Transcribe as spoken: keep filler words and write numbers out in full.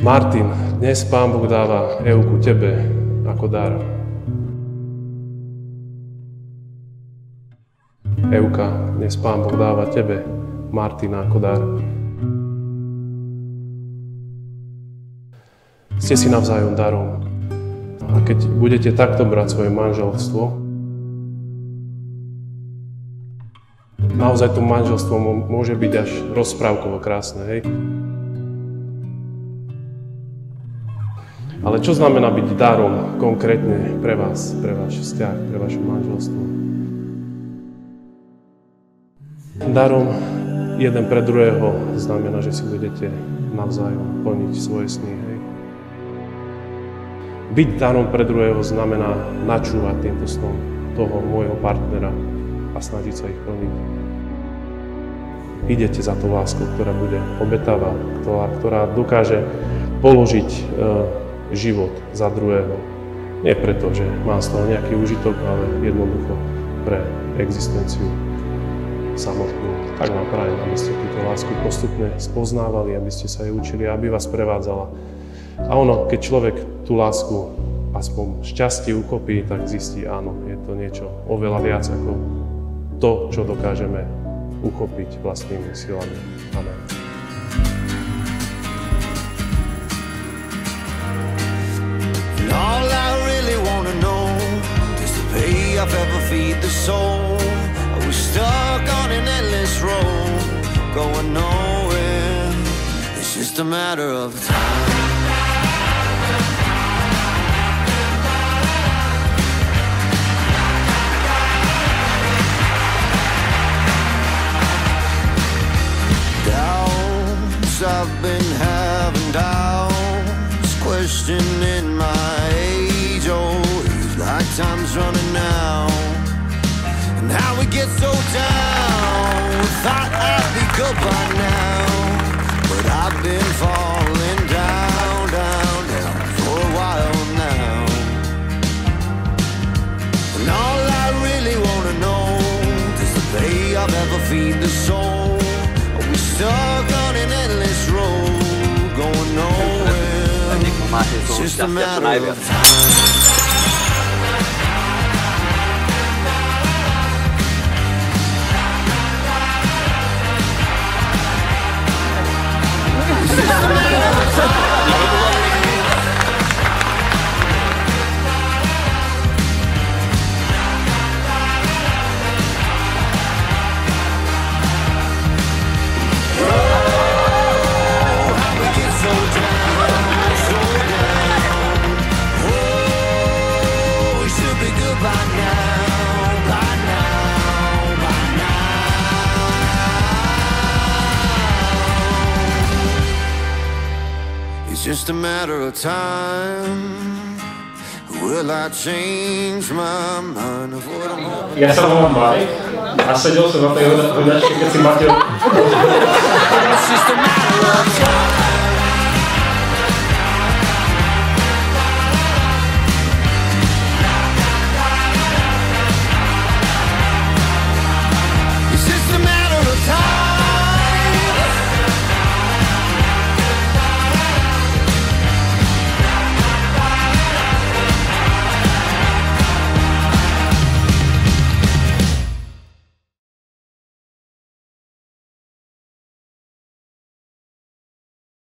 Martin, dnes Pán Boh dáva Evku tebe ako dar. Evka, dnes Pán Boh dáva tebe Martina ako dar. Ste si navzájom darom. A keď budete takto brať svoje manželstvo, naozaj to manželstvo môže byť až rozprávkovo krásne, hej? Ale čo znamená byť darom konkrétne pre vás, pre váš vzťah, pre vaše manželstvo? Darom jeden pre druhého znamená, že si budete navzájom plniť svoje sny, hej? Byť darom pre druhého znamená načúvať týmto snom toho môjho partnera a snažiť sa ich plniť. Idete za tú lásku, ktorá bude obetavá, ktorá, ktorá dokáže položiť e, život za druhého. Nie preto, že má z toho nejaký úžitok, ale jednoducho pre existenciu samotnú. Tak vám prajem, aby ste túto lásku postupne spoznávali, aby ste sa jej učili, aby vás prevádzala. A ono, keď človek tú lásku aspoň šťastie uchopí, tak zistí, áno, je to niečo oveľa viac ako to, čo dokážeme uchopiť vlastnými silami. Amen. All I really wanna know is the pay I've ever feed the soul. Are we stuck on an endless road, going nowhere? It's just a matter of time. I've been having doubts, questioning my age. Oh, it's like time's running out, and how we get so down. Thought I'd be good by now, but I've been falling down, down, down for a while now. And all I really wanna know is the pay I've ever feed the soul. Are we stuck on an endless road, going nowhere? It's just a matter of time. Just a matter of time. Will I change my mind of what I'm on? Ja sa volám Marek a sedel som na tej hľadačke, keď si Mateo...